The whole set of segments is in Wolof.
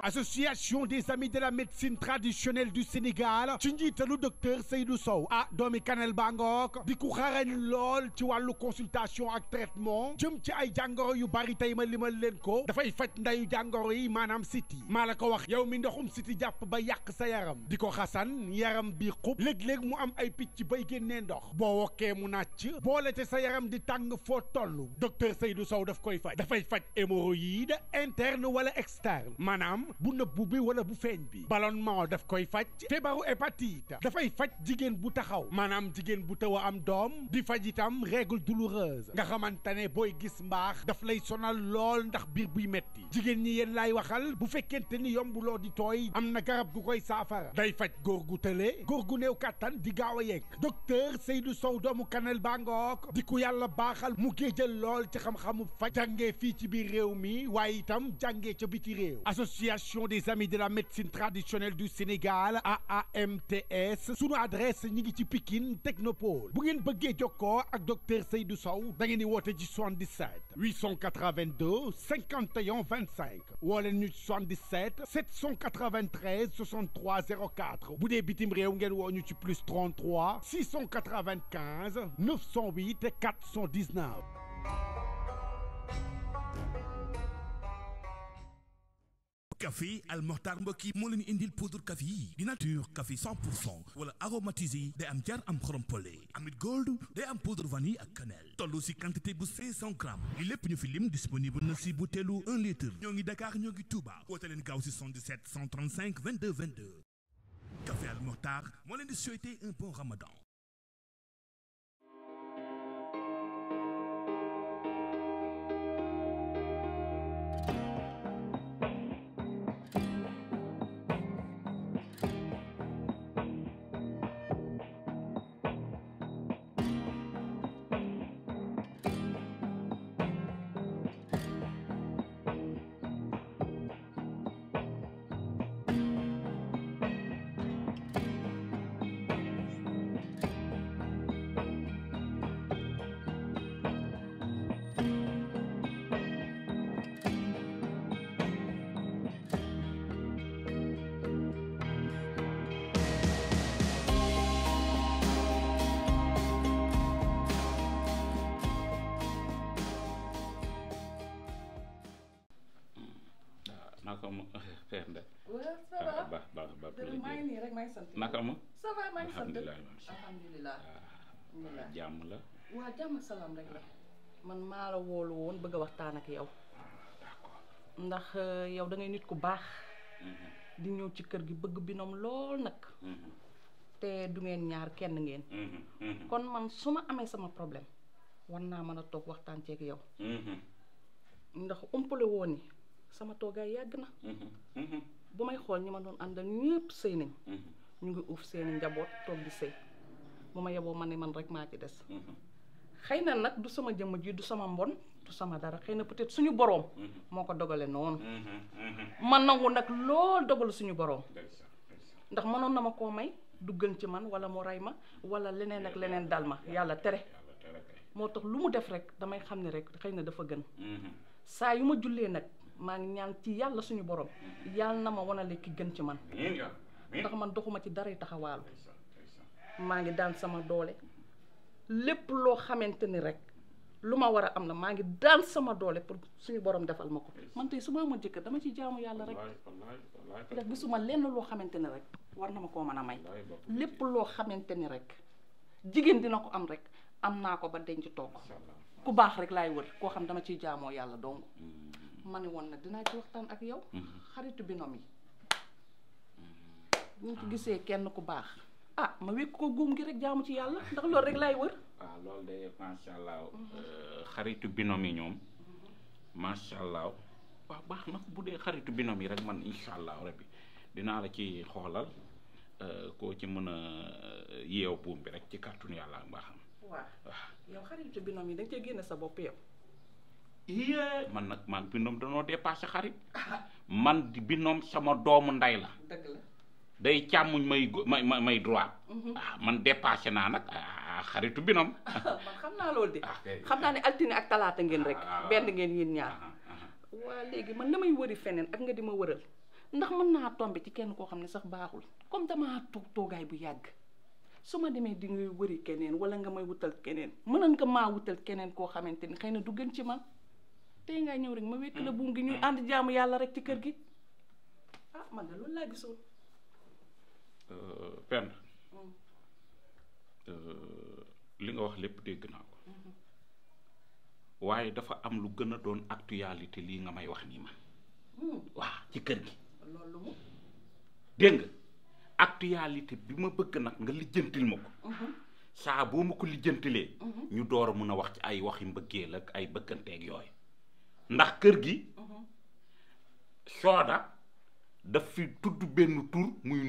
association des amis de la médecine traditionnelle du Sénégal ci njiitalu docteur Seydou Sow doomi Kanel Bangook di ku xarañ lool ci wàllu consultation ak traitement jëm ci ay jàngoro yu bari tey ma limal leen ko dafay faj ndayu jàngoro yi maanaam siti maa la ko wax yow mi ndoxum siti jàpp ba yàq sa yaram di ko xasan yaram bi xub léeg-léeg mu am ay picc bay génnee ndox boo wokkee mu nàcc boole te sa yaram di tàng foo toll docteur Seydou Sow daf koy faj dafay faj hémorroïde interne wala externe maanaam bu nëbbu bi wala bu feeñ bi ballonnement daf koy faj feebaru hépatite dafay faj jigéen bu taxaw maanaam jigéen bu taw a am doom di faj itam règle douloureuse nga xamante ne booy gis mbaax daf lay sonal lool ndax biir buy metti jigéen ñi yéen laay waxal bu fekkente ni yombuloo di tooy am na garab gu koy saafara day faj góor gu tële góor gu néew kàttan di gaaw a yegg docteur Seydou Sow doomu Kanel Bangook di ku yàlla baaxal mu géejal lool ci xam-xamu faj jàngee fii ci biir réew mi waaye itam jàngee ca biti réew association des amis de la médecine traditionnelle du Sénégal AAMTS sunu adresse ñi ngi ci Pikine Technopole bu ngeen bëggee jokkoo ak docteur Seydou Sow da ngeen di woote ci 77 882 51 25 woo leen ñu ci 77 793 63 04 bu dee bitim réew ngeen woo ñu ci plus 33 695 908 419. café Al Mokhtar mbokk yi moo leen indil poudre café yi di nature café 100% wala aromatisé day am jar am xorom pole amit gold day am poudre vanille ak cannelle tollu si quantité bu 500 grammes li lépp ñu fi lim disponible na si butéelu 1 litre ñoo ngi Dakar ñoo ngi Touba woote leen gaaw si 77 135 22 22 café Al Mokhtar moo leen di souhaiter un bon ramadan. naka ma Père Ndeye. waaw ça va baax maa ngi nii rek maa ngi sant. naka ma. ça va maa ngi sant alhamdulilah. jàmm la. waaw jàmm salaam rek la. man maa la woolu woon bëgg a waxtaan ak yow. d'accord. ndax yow da ngay nit ku baax. di ñëw ci kër gi bëgg binom lool nag. te du ngeen ñaar kenn ngeen. kon man su ma amee sama problème war naa mën a toog waxtaan ceeg yow. ndax umpale woon ni sama toogaay yàgg na. bu may xool ñi ma doon àndal ñëpp sëy nañ. ñu ngi uuf seeni njaboot toog di sëy bu ma yeboo ma ne man rek maa ci des. xëy na nag du sama jëmm ji du sama mbon du sama dara xëy na peut-être suñu boroom. moo ko dogale noonu. man nangu nag lool dogalu suñu boroom. ndax mënoon na ma koo may du gën ci man wala mu rey ma wala leneen ak leneen dal ma yàlla tere. moo tax lu mu def rek damay xam ne rek xëy na dafa gën. saa yu ma jullee nag maa ngi ñaan ci yàlla suñu borom yàlla na ma wanale ki gën ci man. ndax man doxuma ci dara taxawaalu. maa ngi daan sama doole lépp loo xamante ni rek lu ma war a am na maa ngi daan sama doole pour suñu borom defal ma ko. man tey su ma amoon jëkkër dama ci jaamu yàlla rek. ndax gisuma lenn loo xamante ni rek war na ma koo mën a may. lépp loo xamante ni rek jigéen dina ko am rek am naa ko ba denc toog. ku baax rek laay wër koo xam dama ciy jaamoo yàlla dong. ma ne woon nag dinaa ci waxtaan ak yow. xaritu binom yi. bu ñu ci gisee kenn ku baax. ma wékk ko guum gi rek jaamu ci yàlla ndax loolu rek laay wër. waaw loolu de macha allah xaritu binom yi ñoom macha allah waaw baax na bu dee xaritu binom yi rek man incha allah rabbi dinaa la ci xoolal koo ci mën a yeew buum bi rek ci kàttanu yàlla ak mbaaxam. waaw yow xaritu binom yi da nga cee génne sa bopp yow. man nag man binom danoo dépassé xarit man di binom sama doomu nday la. dëgg la. day càmmuñ may droit. man dépassé naa nag xaritu binom. man xam naa loolu de. xam naa ne altine ak talaata ngeen rek. benn ngeen yéen ñaar. waa léegi man damay wëri feneen ak nga di ma wëral ndax mën naa tombe ci kenn koo xam ne sax baaxul comme damaa toogaay bu yàgg su ma demee di ngay wëri keneen wala nga may wutal keneen mënoon nga maa wutal keneen koo xamante ni xëy na du gën ci man tey ngaa ñëw rek ma wekk la buum gi ñuy ànd jaamu yàlla rek ci kër gi ah man de loolu laa gisoon. Penda li nga wax lépp dégg naa ko waaye dafa am lu gën a doon actualité lii nga may wax nii ma waaw ci kër gi loolu mu dégg nga actualité bi ma bëgg nag nga lijjantil ma ko saa boo ma ko lijjantilee ñu door a mun a wax ci ay waxi mbëggeel ak ay bëgganteeg yooyu ndax kër gi Soda daf fi tudd benn tur muy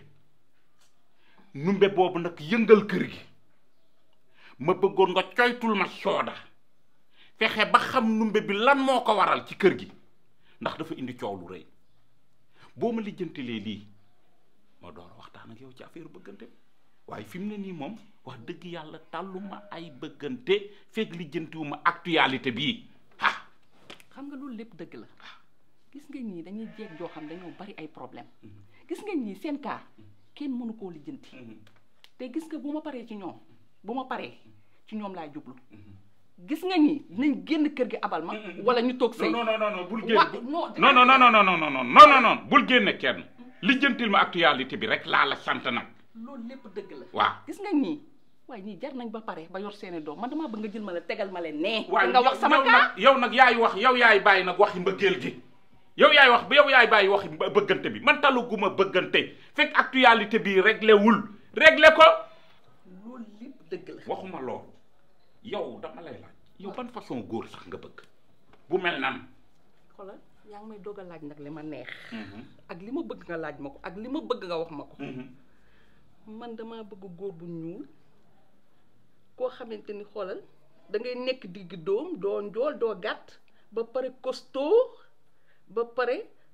numbe boobu nag yëngal kër gi ma bëggoon nga coytul ma Soda fexe ba xam numbe bi lan moo ko waral ci kër gi ndax dafa indi coow lu rëy boo ma lijjantilee lii ma door a waxtaan ak yow ci affaire bëggante waaye fi mu ne nii moom wax dëgg yàlla tàlluma ay bëggante fekk lijjantiwuma actualité bii xam nga loolu lépp dëgg la gis nga ñii dañuy jeeg joo xam dañoo bari ay problème gis nga ñii seen cas kenn mënu koo lijjanti te gis nga bu ma paree ci ñoom laay jublu gis nga ñii dinañ génn kër gi abal ma wala ñu toog sëy non bul génn non bul génne kenn lijjantil ma actualité bi rek laa la sant nag loolu lépp dëgg la waaw gis nga ñii waaye ñii jar nañ ba pare ba yor seeni doom man damaa bëgg nga jël ma la tegal ma leen nee waaye nga wax sama kaa yow nag yaay bàyyi nag waxi mbëggeel gi yow yaay bàyyi waxi bëggante bi man taluguma bëggante fekk actualité bi réglé ko loolu lépp dëgg la waxuma loolu yow dama lay laaj yow ban façon góor sax nga bëgg bu mel nan xoolal yaa ngi may doog a laaj nag li ma neex ak li ma bëgg nga laaj ma ko ak li ma bëgg nga wax ma ko man dama bëgg góor bu ñuul koo xamante ni xoolal da ngay nekk digg doom doo njool doo gàtt ba pare costaud ba pare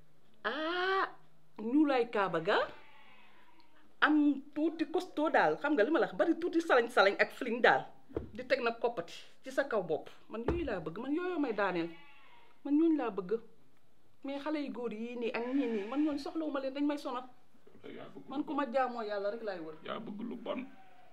ñuulaay kaaba ga am tuuti costaud daal xam nga li ma la wax bari tuuti salañ ak fling daal di teg nag koppati ci sa kaw bopp man yooyu laa bëgg man yooyu may daaneel man ñooñu laa bëgg mais xale yu góor yii nii ak ñii nii man ñooñu soxlawuma leen dañ may sonal man ku ma jaamoo yàlla rek laay wër. yaa bëgg lu bon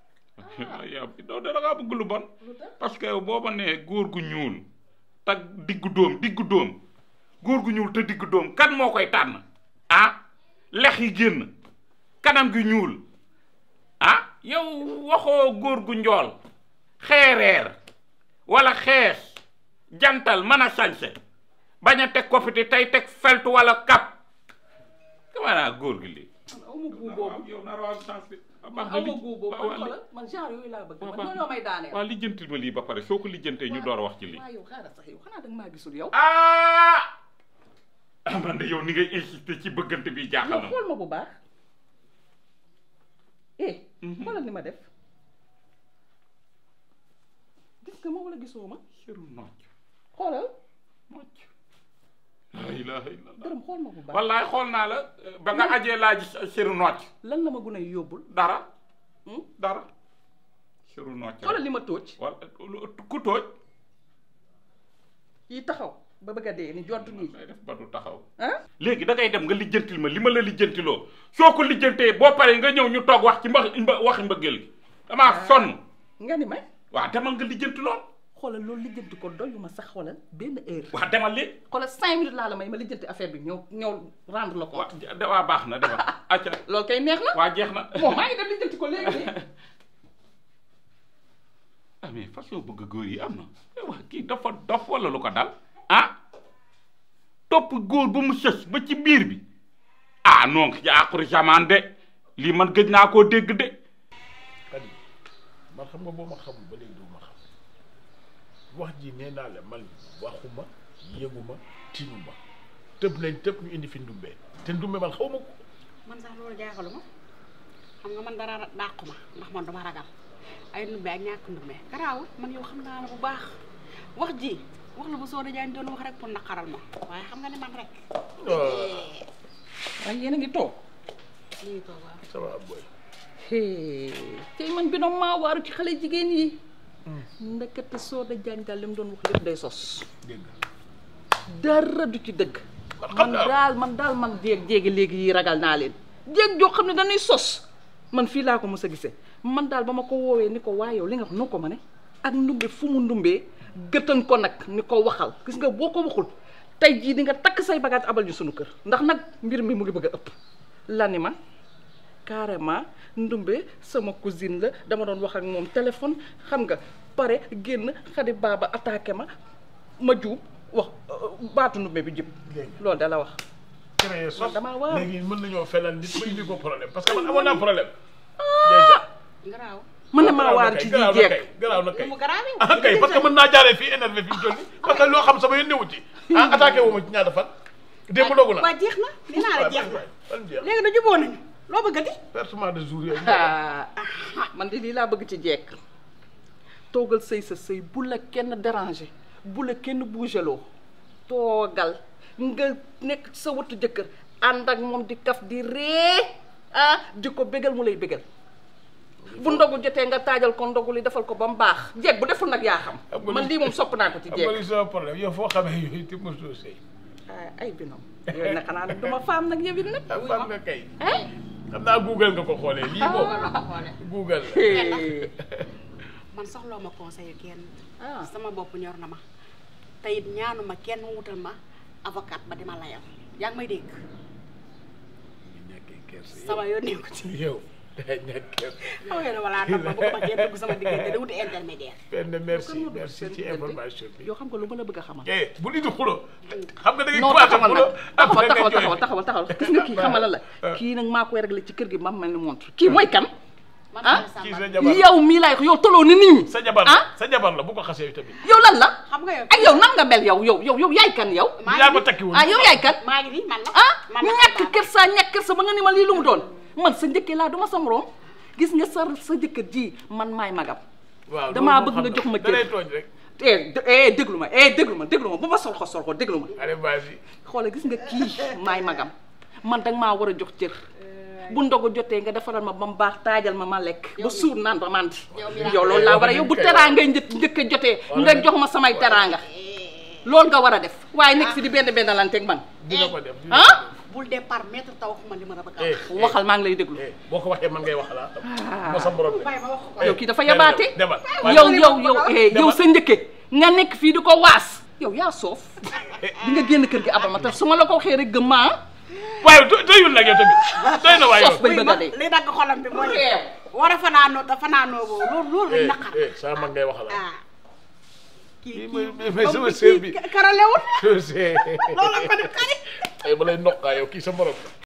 da ngaa bëgg lu bon parce que boo ma nee góor gu ñuul te diggu doom góor gu ñuul te diggu doom kan moo koy tànn lex yi génn kanam gi ñuul yow waxoo góor gu njool xeereer wala xees jantal mën a sañse bañ a teg koppite tey teg feltu wala kap kamanaa góor gi lii awma guu boobu yow na raw sens bi awma guu boobu man genre yooyu laa bëgg man ñoo may daaneel waaw lijjantil ma lii ba pare soo ko lijjantee ñu door a wax ci lii waaw yow xaaral sax yow xanaa danga maa gisul yow man de yow ni ngay insister ci bëggante bi jaaxal na xool ma bu baax xoolal ni ma def gis nga ma wala gisoo ma seru nocc xoolal nocc la ilaha illallah dërëm xool ma bu baax wallaay xool naa la ba nga ajee laa gis seru nocc lan la ma gën a yóbbul dara seru nocc xoolal li ma tóoj wala ku tóoj yi taxaw ba bëgg a dee ni jont nii day def ba du taxaw léegi da ngay dem nga lijjantil ma li ma la lijjantiloo soo ko lijjantee boo paree nga ñëw ñu toog wax ci waxi mbëggeel gi damaa sonn nga ni may waaw demal nga lijjantiloo xoolal loolu lijjanti ko doyu ma sax xoolal benn heure waaw demal léegi xoolal 5 minutes laa la may ma lijjanti affaire bi ñëw rendre la compte waaw baax na demal acca loolu kay neex na waaw jeex na moom maa ngi dem lijjanti ko léegi mais façon bëgg góor yi am na wax kii dafa dof wala lu ko dal topp góor ba mu sës ba ci biir bi non ci àquri jamaan de lii man gëj naa koo dégg de Kadi man xam nga boo ma xamul ba léegi doo ma xam wax ji nee naa la man waxuma yëguma tinuma tëb nañ tëb ñu indi fi ndumbee te ndumbe man xaw ma ko man sax loolu jaaxaluma xam nga man dara dàquma ndax man dama ragal ay ndumbe ak ñàkk ndumbe garaawul man yow xam naa la bu baax wax ji wax la bu Soda Diagne doon wax rek pour naqaral ma waaye xam nga ne man rek waaye yéen a ngi toog ñu ngi toog waaw ça va boy tey man bi noom maa waaru ci xale jigéen yi ndekete Soda Diagne daal li mu doon wax lépp day sos dégg dara du ci dëgg man daal man jéegi léegi yi ragal naa leen jéeg joo xam ne dañuy sos man fii laa ko mës a gisee man daal ba ma ko woowee ni ko waaye yow li nga wax noo ko ma ne ak ndumbe fu mu ndumbee gëtan ko nag ni ko waxal gis nga boo ko waxul tey jii di nga takk say bagage abal ñu sunu kër ndax nag mbir mi mu ngi bëgg a ëpp la ni ma carrément ndumbe sama cousine la dama doon wax ak moom téléphone xam nga pare génn xadi baaba attaqué ma juub wax baatu ndumbe bi jib loolu da la wax créé sos damaa waaw léegi mën nañoo felal nit ba indi ko problème parce que man amoon naa problème déjà garaaw mën na maa waar ci ji jeeg garaaw na kay mu garaaw ah kay parce que mën naa jaaree fii énervé fi mu toll nii parce que loo xam sama yoon newu ci ah attaqué wu ma ci ñaata fan démb dogu na waa jeex na li naa la jeex na fan jeex léegi da juboo nañu loo bëgg a di versement de jour yooyu man de lii laa bëgg ci jeeg toogal sëy sa sëy bu la kenn déranger bu la kenn bougeloo toogal nga nekk ci sa wëttu jëkkër ànd ak moom di kaf di ree di ko bégal mu lay bégal bu ndogu jotee nga taajal ko ndogu li defal ko ba mu baax jeeg bu deful nag yaa xam man lii moom sopp naa ko ci jeeg am nga sama problème yow foo xamee yooyu te mosoo sëy ay binom yooyu nag xanaa nag duma faam nag yow it nag fan nga kay xam naa google nga ko xoolee lii moom google man soxloo ma conseil kenn sama bopp ñor na ma te it ñaanuma kenn wutal ma avocat ba di ma layal yaa ngi may dégg sama yoon nekku ci yow ñàkk kersa xaw nga ne wala nag ma bu ko ma kenn dugg sama diggante da wuti intermédiaire merci ci information bi yoo xam nga lu ma la bëgg a xamal bu indi xulo xam nga da ngay non taxawal taxawal gis nga kii xamala la kii nag maa koy réglé ci kër gi mam mel ni montre kii mooy kan kii sa jabar yow mii laay ko yow toloo ni nit ñi sa jabar sa jabar la bu ko xasee tamit yow lan la xam nga yow ak yow nan nga mel yow yaay kan yow yaa ko takki woon yow yaay kan maa ngi nii man la ñàkk kersa ba nga ni ma lii lu mu doon man sa njëkkee laa duma sa morom gis nga sa jëkkër ji man maay magam waaw damaa bëgg nga jox ma dalay tooñ rek déglu ma bu ma sol ko déglu ma allez vas-y xoolal gis nga kii maay magam man danga maa war a jox cër bu ndogu jotee nga defaral ma ba mu baax taajal ma lekk ba suur naan ba mandi yow loolu laa war a yow bu teraanga njëkk a jotee nga jox ma samay teraanga loolu nga war a def waaye nekk fi di benn lanteeg man dina ko def bul départ maître taw waxuma li ma la bëgg a wax waxal maa ngi lay déglu boo ko waxee man ngay wax la moo sa borom yow kii dafa yabaate yow sa njëkke nga nekk fii di ko waas yow yaa soof di nga génn kër gi abal ma te su ma la ko waxee rek gëm waaye doyul nag yow tamit doy na waaye yow bay bëgg a dee li dagg xolam bi mooy war a fanaanoo te fanaanoo boobu loolu lañ naqar sama mag ngay wax la kii mais sama sœur bi karalewul loolu la ko def kari ay ba lay noqaa yow kii sa morom